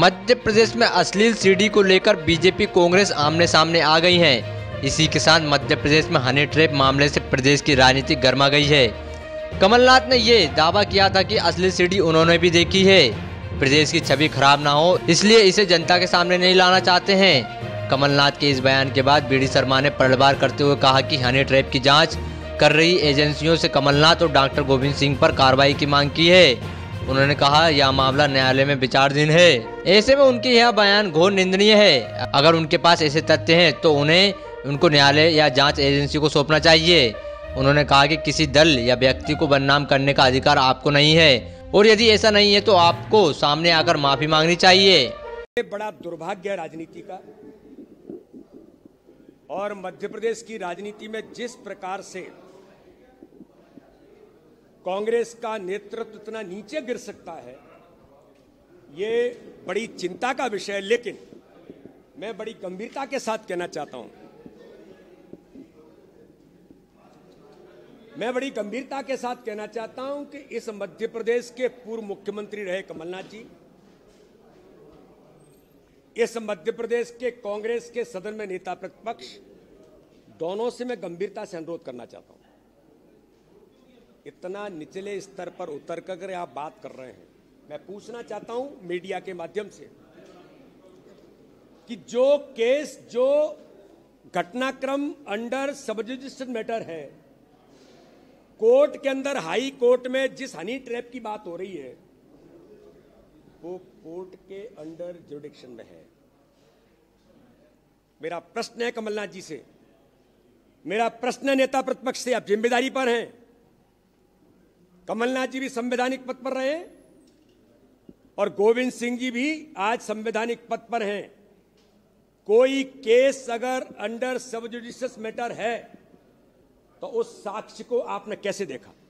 मध्य प्रदेश में अश्लील सीडी को लेकर बीजेपी कांग्रेस आमने सामने आ गई हैं। इसी के साथ मध्य प्रदेश में हनी ट्रैप मामले से प्रदेश की राजनीति गर्मा गई है। कमलनाथ ने ये दावा किया था कि अश्लील सीडी उन्होंने भी देखी है। प्रदेश की छवि खराब ना हो इसलिए इसे जनता के सामने नहीं लाना चाहते हैं। कमलनाथ के इस बयान के बाद बीडी शर्मा ने पलटवार करते हुए कहा कि हनी ट्रैप की जाँच कर रही एजेंसियों से कमलनाथ और डॉक्टर गोविंद सिंह पर कार्रवाई की मांग की है। उन्होंने कहा यह मामला न्यायालय में विचाराधीन है। ऐसे में उनकी यह बयान घोर निंदनीय है। अगर उनके पास ऐसे तथ्य हैं तो उनको न्यायालय या जांच एजेंसी को सौंपना चाहिए। उन्होंने कहा कि किसी दल या व्यक्ति को बदनाम करने का अधिकार आपको नहीं है और यदि ऐसा नहीं है तो आपको सामने आकर माफी मांगनी चाहिए। ये बड़ा दुर्भाग्य है राजनीति का, और मध्य प्रदेश की राजनीति में जिस प्रकार से कांग्रेस का नेतृत्व इतना नीचे गिर सकता है, ये बड़ी चिंता का विषय है। लेकिन मैं बड़ी गंभीरता के साथ कहना चाहता हूं, कि इस मध्य प्रदेश के पूर्व मुख्यमंत्री रहे कमलनाथ जी, इस मध्य प्रदेश के कांग्रेस के सदन में नेता प्रतिपक्ष दोनों से मैं गंभीरता से अनुरोध करना चाहता हूं। इतना निचले स्तर पर उतर कर आप बात कर रहे हैं, मैं पूछना चाहता हूं मीडिया के माध्यम से कि जो घटनाक्रम अंडर सब जुडिशियल मैटर है, कोर्ट के अंदर हाई कोर्ट में जिस हनी ट्रैप की बात हो रही है, वो कोर्ट के अंडर जुडिक्शन में है। मेरा प्रश्न है कमलनाथ जी से, मेरा प्रश्न है नेता प्रतिपक्ष से, आप जिम्मेदारी पर हैं। कमलनाथ जी भी संवैधानिक पद पर रहे और गोविंद सिंह जी भी आज संवैधानिक पद पर हैं। कोई केस अगर अंडर सब जुडिशियल मैटर है तो उस साक्ष्य को आपने कैसे देखा?